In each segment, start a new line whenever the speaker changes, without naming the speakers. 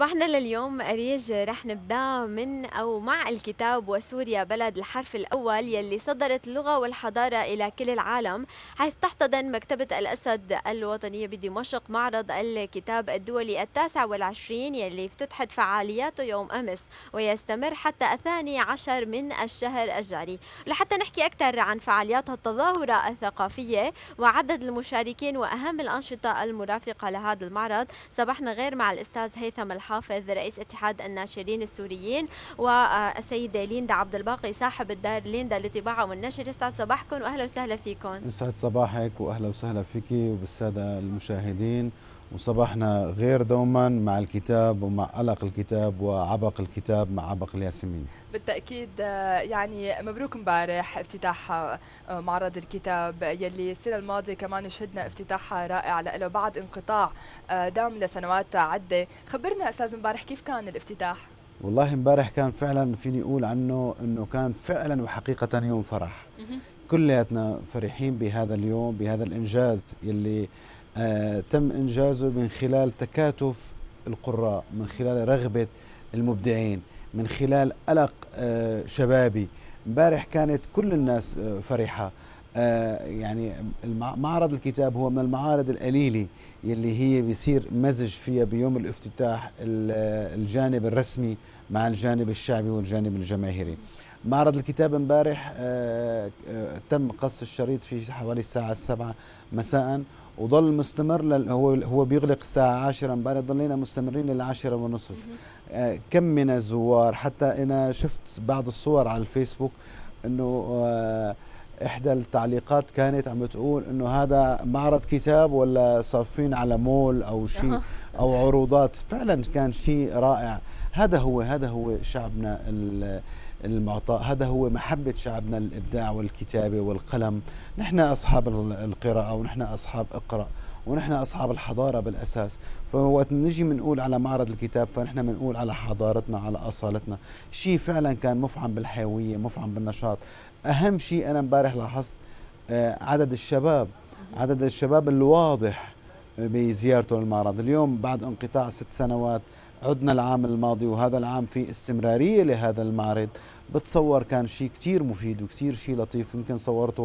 صباحنا لليوم أريج رح نبدأ من أو مع الكتاب وسوريا بلد الحرف الأول يلي صدرت اللغة والحضارة إلى كل العالم، حيث تحتضن مكتبة الأسد الوطنية بدمشق معرض الكتاب الدولي 29 يلي افتتحت فعالياته يوم أمس ويستمر حتى 12 من الشهر الجاري. لحتى نحكي أكثر عن فعاليات التظاهرة الثقافية وعدد المشاركين وأهم الأنشطة المرافقة لهذا المعرض، صباحنا غير مع الأستاذ هيثم الحافظ رئيس اتحاد الناشرين السوريين والسيدة ليندا عبد الباقي صاحب الدار ليندا للطباعة والنشر. يسعد صباحكم واهلا وسهلا فيكم.
يسعد صباحك واهلا وسهلا فيكي وبالساده المشاهدين. وصباحنا غير دوما مع الكتاب ومع ألق الكتاب وعبق الكتاب مع عبق الياسمين.
بالتأكيد يعني مبروك امبارح افتتاح معرض الكتاب يلي السنة الماضية كمان شهدنا افتتاح رائع له بعد انقطاع دام لسنوات عدة. خبرنا أستاذ امبارح كيف كان الافتتاح؟
والله امبارح كان فعلا فيني أقول عنه أنه كان فعلا وحقيقة يوم فرح. كلياتنا فرحين بهذا اليوم، بهذا الإنجاز يلي تم إنجازه من خلال تكاتف القراء، من خلال رغبة المبدعين، من خلال قلق شبابي. امبارح كانت كل الناس فرحة. يعني معرض الكتاب هو من المعارض القليلة يلي هي بيصير مزج فيها بيوم الافتتاح الجانب الرسمي مع الجانب الشعبي والجانب الجماهيري. معرض الكتاب امبارح تم قص الشريط في حوالي الساعة 7 مساء وظل مستمر. هو بيغلق الساعة 10 امبارح، ضلينا مستمرين لل10:30. كم من الزوار، حتى أنا شفت بعض الصور على الفيسبوك انه احدى التعليقات كانت عم بتقول انه هذا معرض كتاب ولا صافين على مول او شيء او عروضات. فعلا كان شيء رائع. هذا هو شعبنا المعطاء، هذا هو محبة شعبنا الإبداع والكتابة والقلم. نحن أصحاب القراءة ونحن أصحاب اقرأ ونحن أصحاب الحضارة بالأساس. فوقت نجي بنقول على معرض الكتاب فنحن بنقول على حضارتنا، على أصالتنا. شيء فعلا كان مفعم بالحيوية، مفعم بالنشاط. أهم شيء أنا امبارح لاحظت عدد الشباب الواضح بزيارته للمعرض. اليوم بعد انقطاع 6 سنوات عدنا العام الماضي، وهذا العام في استمرارية لهذا المعرض. بتصور كان شيء كتير مفيد وكتير شيء لطيف. يمكن صورته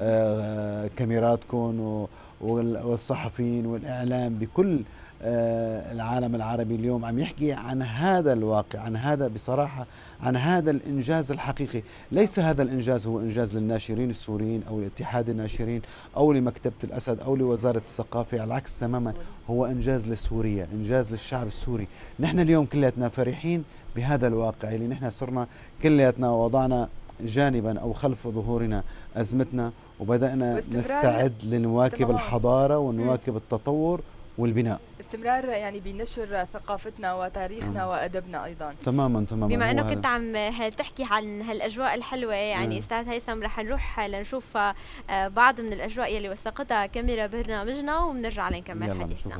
كاميراتكم والصحفيين والإعلام بكل العالم العربي اليوم عم يحكي عن هذا الواقع، عن هذا بصراحة، عن هذا الإنجاز الحقيقي. ليس هذا الإنجاز هو إنجاز للناشرين السوريين أو لاتحاد الناشرين أو لمكتبة الأسد أو لوزارة الثقافة، على العكس تماما، هو إنجاز لسوريا، إنجاز للشعب السوري. نحن اليوم كلياتنا فرحين بهذا الواقع اللي نحن صرنا كلياتنا وضعنا جانبا أو خلف ظهورنا أزمتنا وبدأنا نستعد لنواكب الحضارة ونواكب التطور والبناء.
استمرار يعني بنشر ثقافتنا وتاريخنا وأدبنا أيضا.
تماما.
بما أنه كنت عم تحكي عن هالأجواء الحلوة، يعني أستاذ هيثم رح نروح لنشوف بعض من الأجواء يلي وثقتها كاميرا برنامجنا وبنرجع لنكمل حديثنا.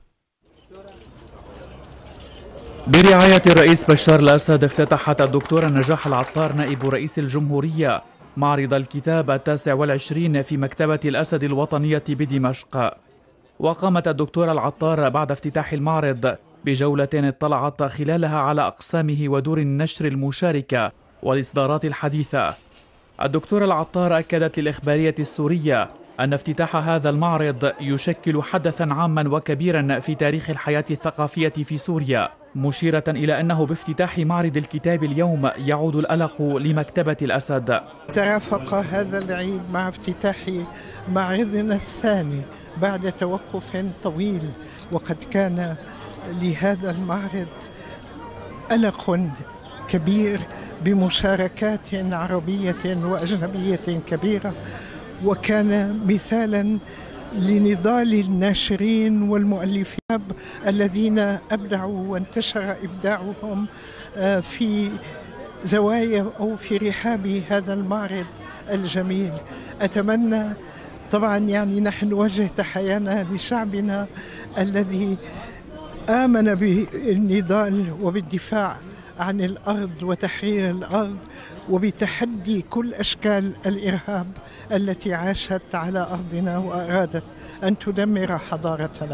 برعاية الرئيس بشار الأسد افتتحت الدكتورة نجاح العطار نائب رئيس الجمهورية معرض الكتاب 29 في مكتبة الأسد الوطنية بدمشق. وقامت الدكتورة العطار بعد افتتاح المعرض بجولة اطلعت خلالها على أقسامه ودور النشر المشاركة والإصدارات الحديثة. الدكتورة العطار أكدت للإخبارية السورية أن افتتاح هذا المعرض يشكل حدثا عاما وكبيرا في تاريخ الحياة الثقافية في سوريا، مشيرة إلى أنه بافتتاح معرض الكتاب اليوم يعود الألق لمكتبة الأسد.
ترافق هذا العيد مع افتتاح معرضنا الثاني بعد توقف طويل، وقد كان لهذا المعرض ألق كبير بمشاركات عربية وأجنبية كبيرة، وكان مثالا لنضال الناشرين والمؤلفين الذين أبدعوا وانتشر إبداعهم في زوايا أو في رحاب هذا المعرض الجميل. أتمنى طبعا يعني نحن نوجه تحيانا لشعبنا الذي آمن بالنضال وبالدفاع عن الأرض وتحرير الأرض وبتحدي كل أشكال الإرهاب التي عاشت على أرضنا وأرادت أن تدمر حضارتنا.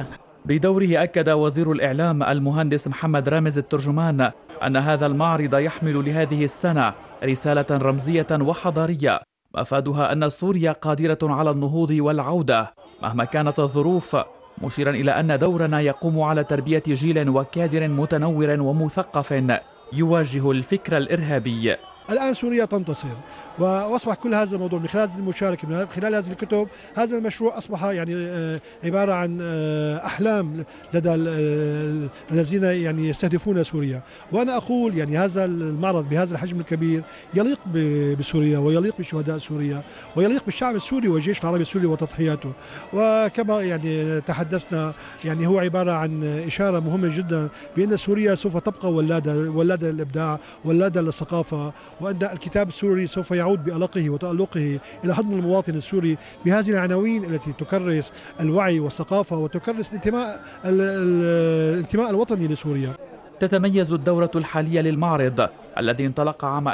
بدوره أكد وزير الإعلام المهندس محمد رامز الترجمان أن هذا المعرض يحمل لهذه السنة رسالة رمزية وحضارية مفادها أن سوريا قادرة على النهوض والعودة مهما كانت الظروف، مشيرا إلى أن دورنا يقوم على تربية جيل وكادر متنور ومثقف يواجه الفكر الإرهابي.
الآن سوريا تنتصر، وأصبح كل هذا الموضوع من خلال المشاركة، من خلال هذه الكتب، هذا المشروع أصبح يعني عبارة عن أحلام لدى الذين يعني يستهدفون سوريا. وأنا أقول يعني هذا المعرض بهذا الحجم الكبير يليق بسوريا ويليق بشهداء سوريا ويليق بالشعب السوري والجيش العربي السوري وتضحياته. وكما يعني تحدثنا يعني هو عبارة عن إشارة مهمة جدا بأن سوريا سوف تبقى ولادة للإبداع، ولادة للثقافة، وأن الكتاب السوري سوف يعود بألقه وتألقه إلى حضن المواطن السوري بهذه العناوين التي تكرس الوعي والثقافة وتكرس الانتماء الوطني لسوريا.
تتميز الدورة الحالية للمعرض الذي انطلق عام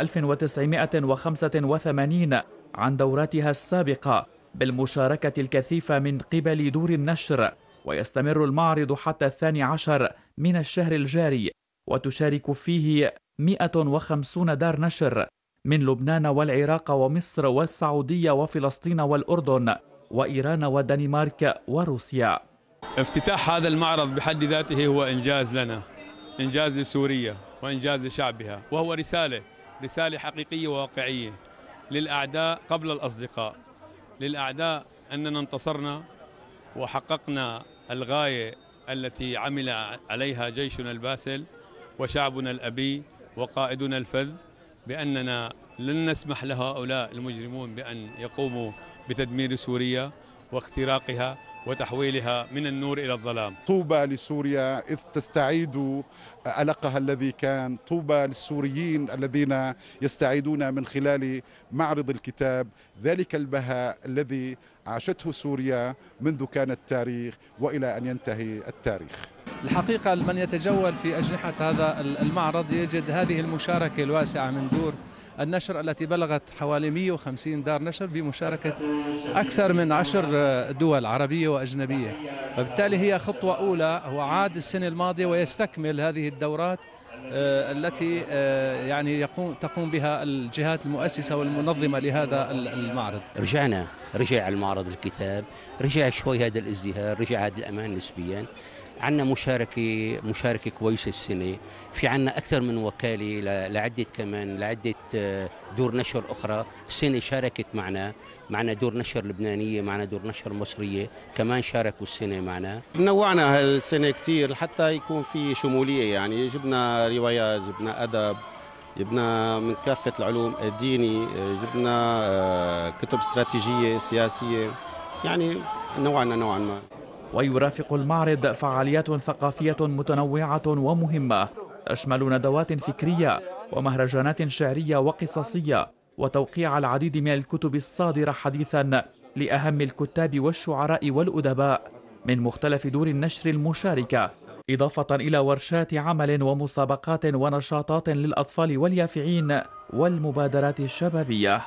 1985 عن دوراتها السابقة بالمشاركة الكثيفة من قبل دور النشر، ويستمر المعرض حتى 12 من الشهر الجاري، وتشارك فيه 150 دار نشر من لبنان والعراق ومصر والسعودية وفلسطين والأردن وإيران والدنمارك وروسيا.
افتتاح هذا المعرض بحد ذاته هو إنجاز لنا، إنجاز لسوريا وإنجاز لشعبها، وهو رسالة حقيقية وواقعية للأعداء قبل الأصدقاء. للأعداء أننا انتصرنا وحققنا الغاية التي عمل عليها جيشنا الباسل وشعبنا الأبي وقائدنا الفذ، بأننا لن نسمح لهؤلاء المجرمون بأن يقوموا بتدمير سوريا واختراقها وتحويلها من النور إلى الظلام.
طوبى لسوريا إذ تستعيد ألقها الذي كان، طوبى للسوريين الذين يستعيدون من خلال معرض الكتاب ذلك البهاء الذي عاشته سوريا منذ كان التاريخ وإلى أن ينتهي التاريخ.
الحقيقة من يتجول في أجنحة هذا المعرض يجد هذه المشاركة الواسعة من دور النشر التي بلغت حوالي 150 دار نشر بمشاركة أكثر من 10 دول عربية وأجنبية، وبالتالي هي خطوة أولى. هو عاد السنة الماضية ويستكمل هذه الدورات التي يعني تقوم بها الجهات المؤسسة والمنظمة لهذا المعرض.
رجع المعرض الكتاب، رجع شوي هذا الازدهار، رجع هذا الأمان نسبيا. عندنا مشاركة كويسة السنة، في عندنا أكثر من وكالة لعدة دور نشر أخرى السنة شاركت معنا دور نشر لبنانية، معنا دور نشر مصرية كمان شاركوا السنة معنا.
نوعنا هالسنة كتير حتى يكون في شمولية، يعني جبنا روايات، جبنا أدب، جبنا من كافة العلوم، ديني، جبنا كتب استراتيجية سياسية، يعني نوعنا نوعا ما.
ويرافق المعرض فعاليات ثقافية متنوعة ومهمة تشمل ندوات فكرية ومهرجانات شعرية وقصصية وتوقيع العديد من الكتب الصادرة حديثا لأهم الكتاب والشعراء والأدباء من مختلف دور النشر المشاركة، إضافة إلى ورشات عمل ومسابقات ونشاطات للأطفال واليافعين والمبادرات الشبابية.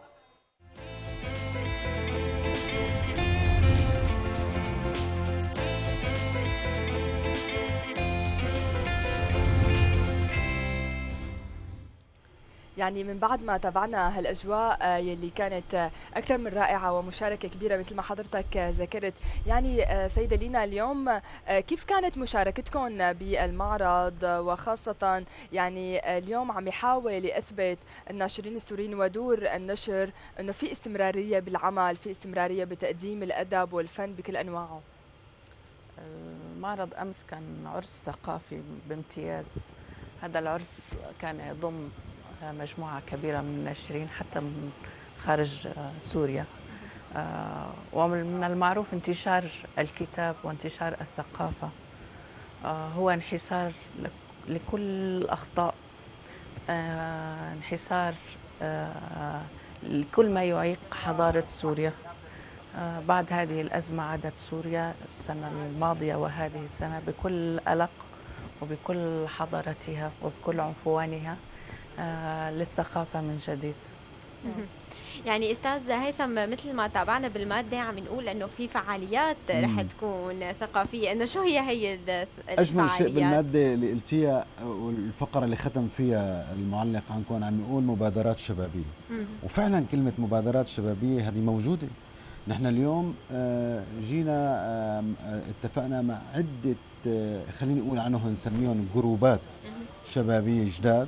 يعني من بعد ما تابعنا هالاجواء يلي كانت اكثر من رائعه ومشاركه كبيره مثل ما حضرتك ذكرت، يعني سيده لينا اليوم كيف كانت مشاركتكم بالمعرض، وخاصه يعني اليوم عم يحاول يثبت الناشرين السوريين ودور النشر انه في استمراريه بالعمل، في استمراريه بتقديم الادب والفن بكل انواعه.
المعرض امس كان عرس ثقافي بامتياز. هذا العرس كان يضم مجموعة كبيرة من الناشرين حتى من خارج سوريا، ومن المعروف انتشار الكتاب وانتشار الثقافة هو انحسار لكل الأخطاء، انحسار لكل ما يعيق حضارة سوريا. بعد هذه الأزمة عادت سوريا السنة الماضية وهذه السنة بكل ألق وبكل حضارتها وبكل عنفوانها للثقافة من جديد.
يعني استاذ هيثم، مثل ما تابعنا بالماده عم نقول انه في فعاليات رح تكون ثقافيه، انه شو هي الفعاليات؟
اجمل شيء بالماده اللي قلتيها والفقره اللي ختم فيها المعلق عنكم عم نقول مبادرات شبابيه. وفعلا كلمه مبادرات شبابيه هذه موجوده. نحن اليوم جينا اتفقنا مع عده خلينا نقول عنهم نسميهم جروبات شبابيه جداد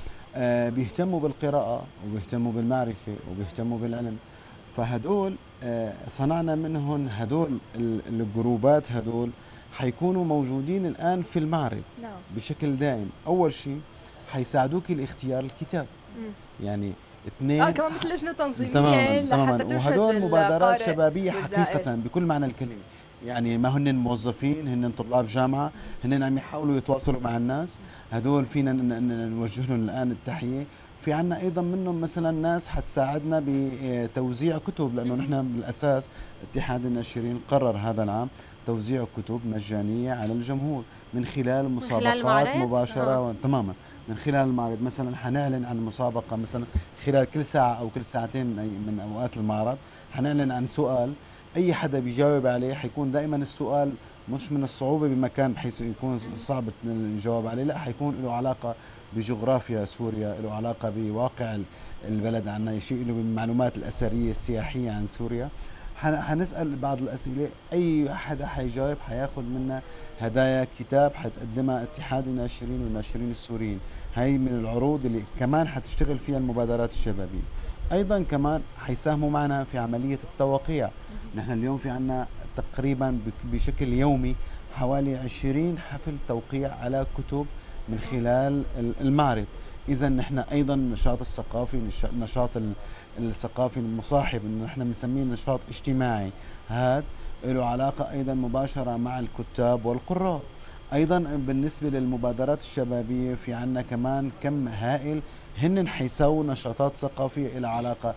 بيهتموا بالقراءة وبيهتموا بالمعرفة وبيهتموا بالعلم. فهدول صنعنا منهم هدول الجروبات، هدول حيكونوا موجودين الآن في المعرض بشكل دائم. أول شيء حيساعدوك لاختيار الكتاب، يعني اثنين
كمان مثل لجنة تنظيمية
تماما
لحتى ترشد
وهدول مبادرات شبابية
والزائر.
حقيقة بكل معنى الكلمة. يعني ما هن موظفين، هن طلاب جامعة، هن عم يحاولوا يتواصلوا مع الناس. هدول فينا نوجه لهم الآن التحية. في عنا أيضا منهم مثلا ناس حتساعدنا بتوزيع كتب، لأنه نحن بالأساس اتحاد الناشرين قرر هذا العام توزيع كتب مجانية على الجمهور من خلال مسابقات مباشرة تماما من خلال المعرض. مثلا حنعلن عن مسابقة مثلا خلال كل ساعة أو كل ساعتين من أوقات المعرض، حنعلن عن سؤال أي حدا بيجاوب عليه حيكون دائما السؤال مش من الصعوبة بمكان بحيث يكون صعب الجواب عليه، لا حيكون له علاقة بجغرافيا سوريا، له علاقة بواقع البلد عنا، شيء له بالمعلومات الأثرية السياحية عن سوريا. حنسأل بعض الأسئلة، أي حدا حيجاوب حياخذ منا هدايا كتاب حتقدمها اتحاد الناشرين والناشرين السوريين. هاي من العروض اللي كمان حتشتغل فيها المبادرات الشبابية. أيضا كمان حيساهموا معنا في عملية التوقيع. نحن اليوم في عنا تقريبا بشكل يومي حوالي 20 حفل توقيع على كتب من خلال المعرض. إذا نحن أيضا النشاط الثقافي، النشاط الثقافي المصاحب إنه نحن بنسميه نشاط اجتماعي، هذا له علاقة أيضا مباشرة مع الكتاب والقراء. أيضا بالنسبة للمبادرات الشبابية في عنا كمان كم هائل هن حيساووا نشاطات ثقافية إلى علاقة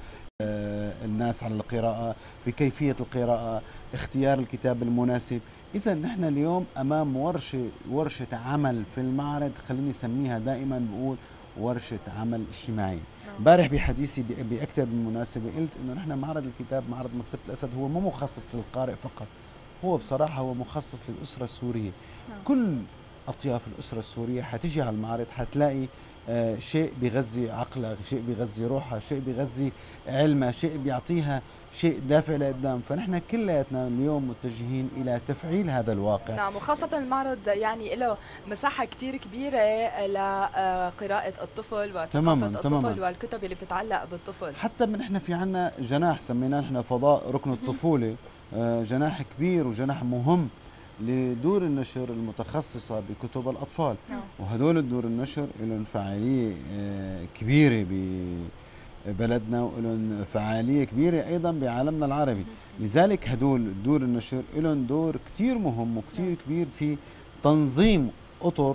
الناس على القراءة، بكيفية القراءة، اختيار الكتاب المناسب. إذا نحن اليوم أمام ورشة عمل في المعرض، خليني أسميها دائما بقول ورشة عمل اجتماعي. امبارح بحديثي بأكثر من مناسبة قلت إنه نحن معرض الكتاب، معرض مكتبة الأسد، هو مو مخصص للقارئ فقط، هو بصراحة هو مخصص للأسرة السورية. كل أطياف الأسرة السورية حتيجي على المعرض حتلاقي شيء بيغذي عقلها، شيء بيغذي روحها، شيء بيغذي علمها، شيء بيعطيها شيء دافع لقدام. فنحن كلياتنا اليوم متجهين إلى تفعيل هذا الواقع.
نعم، وخاصة المعرض يعني له مساحة كتير كبيرة لقراءة الطفل وثقافة الطفل والكتب اللي بتتعلق بالطفل.
حتى نحن في عنا جناح سميناه نحن فضاء ركن الطفولة، جناح كبير وجناح مهم لدور النشر المتخصصة بكتب الأطفال. وهدول الدور النشر لهم فعالية كبيرة ببلدنا ولهم فعالية كبيرة أيضا بعالمنا العربي. لذلك هدول دور النشر لهم دور كتير مهم وكتير كبير في تنظيم أطر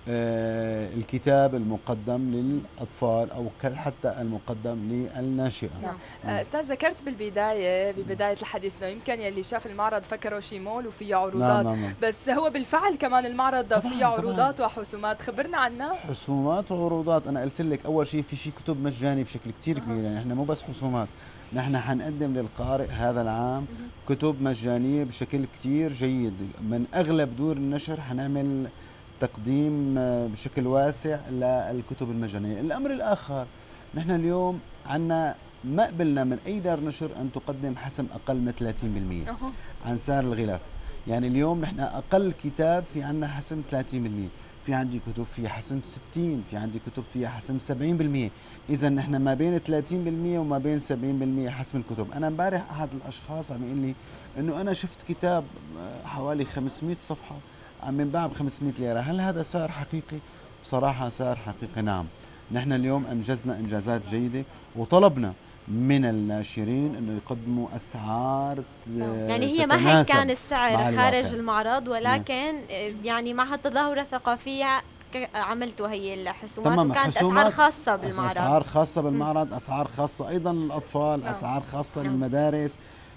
الكتاب المقدم للأطفال أو حتى المقدم للناشئة.
نعم. أستاذ ذكرت ببداية الحديث إنه يمكن يلي شاف المعرض فكروا شي مول وفيه عروضات.
نعم.
بس هو بالفعل كمان المعرض فيه عروضات وحسومات، خبرنا عنها.
حسومات وعروضات، أنا قلت لك أول شيء في شيء كتب مجاني بشكل كتير كبير، يعني إحنا مو بس حسومات، نحن حنقدم للقارئ هذا العام كتب مجانية بشكل كتير جيد. من أغلب دور النشر حنعمل تقديم بشكل واسع للكتب المجانية. الأمر الآخر، نحن اليوم عنا ما قبلنا من أي دار نشر أن تقدم حسم أقل من 30% عن سعر الغلاف. يعني اليوم نحن أقل كتاب في عنا حسم 30%، في عندي كتب فيها حسم 60%، في عندي كتب فيها حسم 70%. إذا نحن ما بين 30% وما بين 70% حسم الكتب. أنا امبارح أحد الأشخاص عم يقول لي إنه أنا شفت كتاب حوالي 500 صفحة عم ينباع ب 500 ليرة، هل هذا سعر حقيقي؟ بصراحة سعر حقيقي نعم. نحن اليوم أنجزنا إنجازات جيدة وطلبنا من الناشرين انه يقدموا اسعار
يعني هي ما هيك كان السعر خارج المعرض، ولكن يعني مع التظاهرة الثقافية عملتوا هي الحسومات وكانت اسعار خاصة بالمعرض.
اسعار خاصة بالمعرض، اسعار خاصة ايضا للاطفال، اسعار خاصة للمدارس.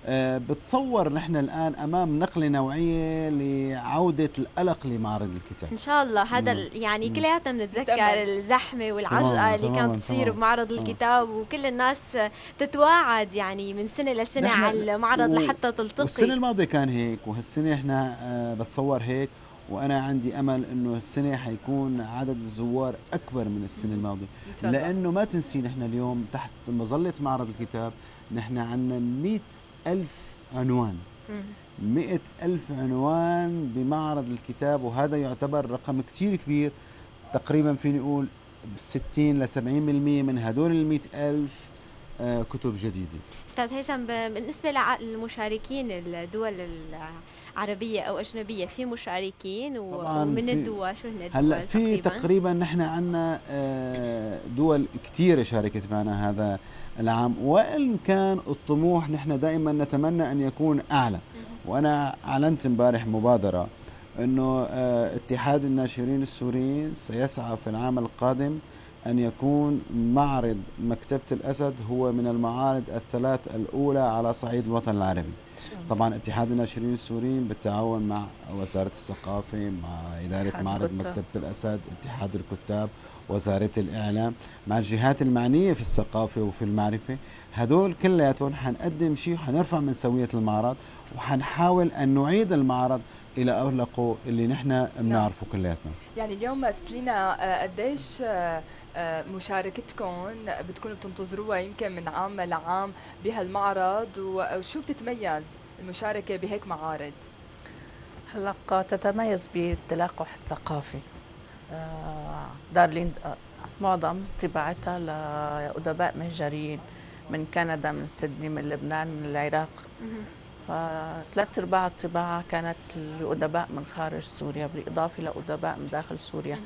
بتصور نحن الآن أمام نقلة نوعية لعودة القلق لمعرض الكتاب
ان شاء الله. هذا يعني كلياتنا بنتذكر الزحمه والعجقه اللي كانت تصير بمعرض الكتاب، وكل الناس بتتواعد يعني من سنه لسنه على المعرض لحتى تلتقي.
والسنه الماضيه كان هيك، وهالسنه احنا بتصور هيك، وانا عندي امل انه السنه حيكون عدد الزوار اكبر من السنه الماضيه، لانه ما تنسي نحن اليوم تحت مظله معرض الكتاب نحن عندنا 100,000 عنوان. 100,000 عنوان بمعرض الكتاب، وهذا يعتبر رقم كتير كبير. تقريبا فيني اقول 60 ل 70% من هدول ال 100,000 كتب جديدة.
استاذ هيثم، بالنسبة للمشاركين الدول العربية او اجنبية، في مشاركين ومن الدول شو هن الدول؟
هلا في تقريبا نحن عندنا دول كثيرة شاركت معنا هذا العام، وإن كان الطموح نحن دائما نتمنى أن يكون أعلى. وأنا أعلنت امبارح مبادرة أنه اتحاد الناشرين السوريين سيسعى في العام القادم أن يكون معرض مكتبة الأسد هو من المعارض الثلاث الأولى على صعيد الوطن العربي. طبعا اتحاد الناشرين السوريين بالتعاون مع وزارة الثقافة، مع إدارة معرض مكتبة الأسد، اتحاد الكتاب، وزارة الإعلام، مع الجهات المعنية في الثقافة وفي المعرفة، هدول كلياتهم حنقدم شيء وحنرفع من سوية المعرض، وحنحاول أن نعيد المعرض إلى أغلقه اللي نحن بنعرفه كلياتنا.
يعني اليوم ستلينا قديش مشاركتكم بتكونوا بتنتظروها يمكن من عام لعام بهالمعرض، وشو بتتميز المشاركة بهيك معارض؟
هلا تتميز بالتلاقح الثقافي. دارلين معظم طباعتها لأدباء مهجرين من كندا، من سيدني، من لبنان، من العراق. فثلاث ارباع الطباعه كانت لأدباء من خارج سوريا، بالاضافه لأدباء من داخل سوريا.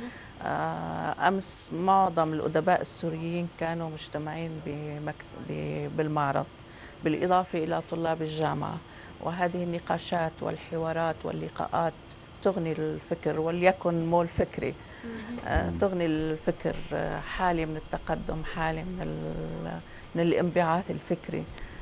امس معظم الأدباء السوريين كانوا مجتمعين بالمعرض، بالاضافه الى طلاب الجامعه. وهذه النقاشات والحوارات واللقاءات تغني الفكر، وليكن مول فكري، تغني الفكر، حالة من التقدم، حالة من الانبعاث الفكري.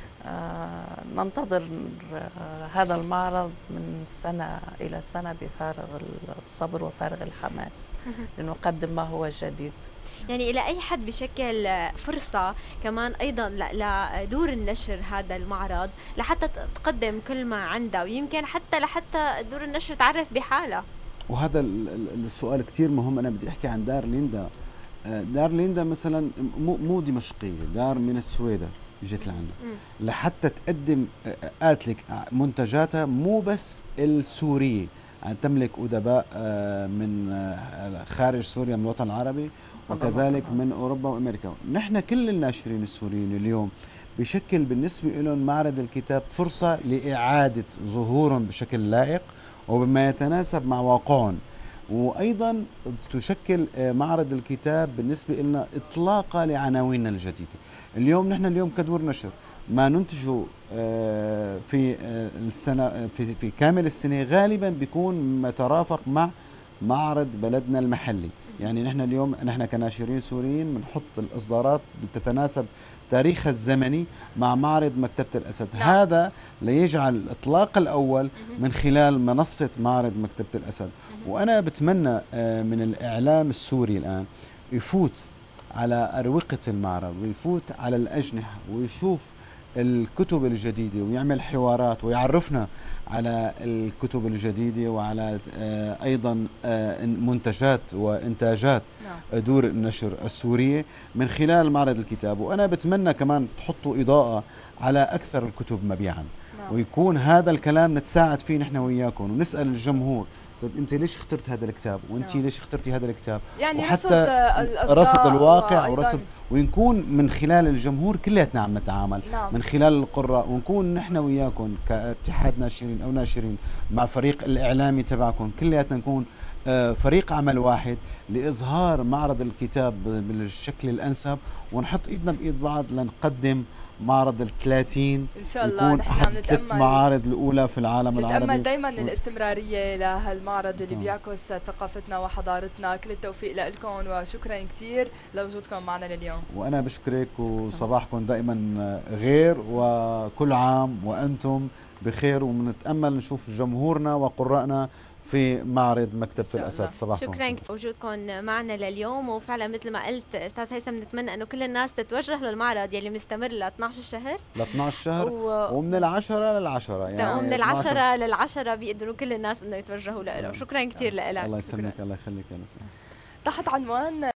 ننتظر هذا المعرض من سنة إلى سنة بفارغ الصبر وفارغ الحماس لنقدم ما هو جديد.
يعني إلى أي حد بشكل فرصة كمان أيضا لدور النشر هذا المعرض لحتى تقدم كل ما عندها، ويمكن لحتى دور النشر تعرف بحالها؟
وهذا السؤال كتير مهم. أنا بدي أحكي عن دار ليندا. دار ليندا مثلا مو دمشقية، دار من السويدة جت لعنا لحتى تقدم قاتلك منتجاتها مو بس السورية، يعني تملك أدباء من خارج سوريا من الوطن العربي، وكذلك من أوروبا وأمريكا. نحن كل الناشرين السوريين اليوم بشكل بالنسبة لهم معرض الكتاب فرصة لإعادة ظهورهم بشكل لائق وبما يتناسب مع واقعهم. وأيضا تشكل معرض الكتاب بالنسبة لنا إطلاقة لعناويننا الجديدة. اليوم نحن كدور نشر ما ننتجه في السنة في كامل السنة غالبا بيكون مترافق مع معرض بلدنا المحلي. يعني نحن اليوم كناشرين سوريين بنحط الإصدارات بتتناسب تاريخها الزمني مع معرض مكتبة الأسد. هذا ليجعل الإطلاق الأول من خلال منصة معرض مكتبة الأسد. وأنا بتمنى من الإعلام السوري الآن يفوت على أروقة المعرض، ويفوت على الأجنحة، ويشوف الكتب الجديدة، ويعمل حوارات، ويعرفنا على الكتب الجديدة، وعلى أيضا منتجات وإنتاجات دور النشر السورية من خلال معرض الكتاب. وأنا بتمنى كمان تحطوا إضاءة على أكثر الكتب مبيعا، ويكون هذا الكلام نتساعد فيه نحن وياكم، ونسأل الجمهور طيب انت ليش اخترت هذا الكتاب، وانت ليش اخترتي هذا الكتاب،
يعني
وحتى رصد الواقع ورصد، ونكون من خلال الجمهور كلياتنا عم نتعامل من خلال القراء، ونكون نحن وياكم كاتحاد ناشرين او ناشرين مع فريق الاعلامي تبعكم كلياتنا نكون فريق عمل واحد لإظهار معرض الكتاب بالشكل الأنسب، ونحط إيدنا بإيد بعض لنقدم معرض ال30
ان شاء الله.
يكون
نحن
احد
عم
3
نتامل
معارض الاولى في العالم العربي.
نتامل دائما الاستمراريه لهالمعرض اللي بيعكس ثقافتنا وحضارتنا. كل التوفيق لكم وشكرا كثير لوجودكم معنا لليوم.
وانا بشكرك وصباحكم دائما غير، وكل عام وانتم بخير، وبنتامل نشوف جمهورنا وقراءنا في معرض مكتبة الأسد. صباحكم
شكرا وجودكم معنا لليوم. وفعلا مثل ما قلت أستاذ هيثم نتمنى أنه كل الناس تتوجه للمعرض يلي مستمر ل 12 شهر
ومن العشرة للعشرة
يعني ومن العشرة للعشرة بيقدروا كل الناس أنه يتوجهوا له. شكرا كثير لك.
الله يسلمك. الله يخليك.
تحت عنوان